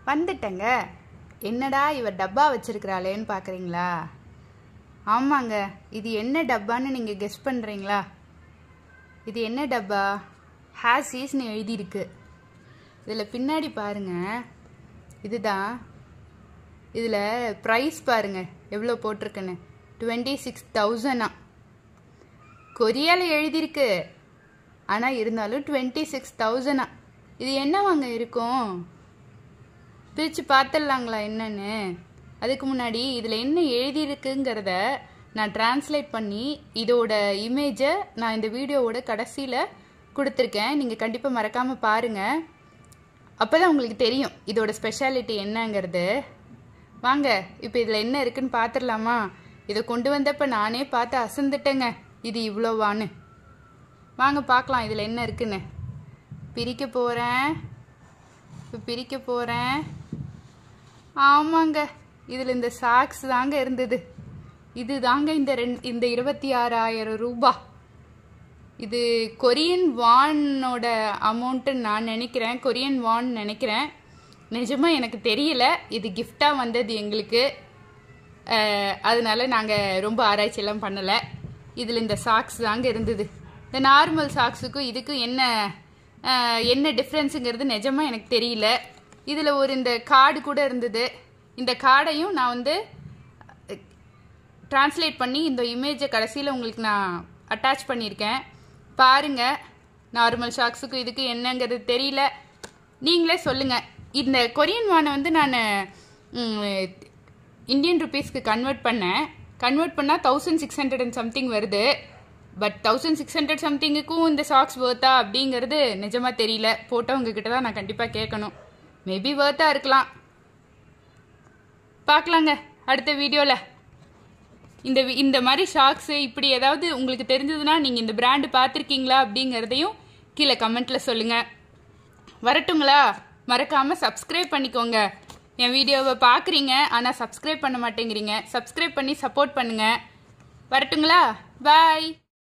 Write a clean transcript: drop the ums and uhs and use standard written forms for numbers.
வந்துட்டேங்க. என்னடா இவ டப்பா வச்சிருக்கிறாளேன்னு பார்க்குறீங்களா? ஆமாங்க, இது என்ன டப்பான்னு நீங்கள் கெஸ் பண்ணுறீங்களா? இது என்ன டப்பா? ஹேசீஸ்னு எழுதியிருக்கு. இதில் பின்னாடி பாருங்க, இதுதான். இதில் ப்ரைஸ் பாருங்க எவ்வளோ போட்டிருக்குன்னு. 26,000. கொரியாவில் எழுதியிருக்கு, ஆனால் இருந்தாலும் 26,000. இது என்னவாங்க இருக்கும்? பிரித்து பார்த்துடலாங்களா என்னன்னு? அதுக்கு முன்னாடி இதில் என்ன எழுதியிருக்குங்கிறத நான் டிரான்ஸ்லேட் பண்ணி இதோட இமேஜை நான் இந்த வீடியோவோட கடைசியில் கொடுத்துருக்கேன். நீங்கள் கண்டிப்பாக மறக்காமல் பாருங்கள். அப்போ தான் உங்களுக்கு தெரியும் இதோட ஸ்பெஷாலிட்டி என்னங்கிறது. வாங்க இப்போ இதில் என்ன இருக்குன்னு பார்த்துடலாமா? இதை கொண்டு வந்தப்போ நானே பார்த்து அசந்துட்டேங்க, இது இவ்வளோவான்னு. வாங்க பார்க்கலாம் இதில் என்ன இருக்குன்னு. பிரிக்க போகிறேன். இப்போ பிரிக்க போகிறேன். ஆமாங்க, இதில் இந்த சாக்ஸ் தாங்க இருந்தது. இது தாங்க இந்த 26,000 ரூபாய். இது கொரியன் வானோட அமௌண்ட்டுன்னு நான் நினைக்கிறேன். கொரியன் வான் நினைக்கிறேன். நிஜமாக எனக்கு தெரியல. இது கிஃப்டாக வந்தது எங்களுக்கு. அதனால நாங்கள் ரொம்ப ஆராய்ச்சியெல்லாம் பண்ணலை. இதில் இந்த சாக்ஸ் தாங்க இருந்தது. இந்த நார்மல் சாக்ஸுக்கும் இதுக்கும் என்ன டிஃப்ரென்ஸுங்கிறது நிஜமாக எனக்கு தெரியல. இதில் இந்த கார்டு கூட இருந்தது. இந்த கார்டையும் நான் டிரான்ஸ்லேட் பண்ணி இந்த இமேஜை கடைசியில் உங்களுக்கு நான் அட்டாச் பண்ணியிருக்கேன். பாருங்கள், நார்மல் ஷாக்ஸுக்கும் இதுக்கு என்னங்கிறது தெரியல. நீங்களே சொல்லுங்கள். இந்த கொரியன் வானை நான் இந்தியன் ருபீஸ்க்கு கன்வெர்ட் பண்ணால் 1600 and something வருது. பட் 1600 சம்திங்குக்கும் இந்த சாக்ஸ் வேர்த்தா அப்படிங்கிறது நிஜமாக தெரியல. போட்டவங்க கிட்ட தான் நான் கண்டிப்பாக கேட்கணும். மேபி வேர்த்தா இருக்கலாம். பார்க்கலாங்க அடுத்த வீடியோவில். இந்த மாதிரி ஷாக்ஸு இப்படி ஏதாவது உங்களுக்கு தெரிஞ்சதுன்னா நீங்கள் இந்த பிராண்டு பார்த்துருக்கீங்களா அப்படிங்கிறதையும் கீழே கமெண்ட்டில் சொல்லுங்கள். வரட்டுங்களா? மறக்காமல் சப்ஸ்கிரைப் பண்ணிக்கோங்க. என் வீடியோவை பார்க்குறீங்க ஆனால் சப்ஸ்கிரைப் பண்ண மாட்டேங்கிறீங்க. சப்ஸ்கிரைப் பண்ணி சப்போர்ட் பண்ணுங்கள். வரட்டுங்களா? பாய்.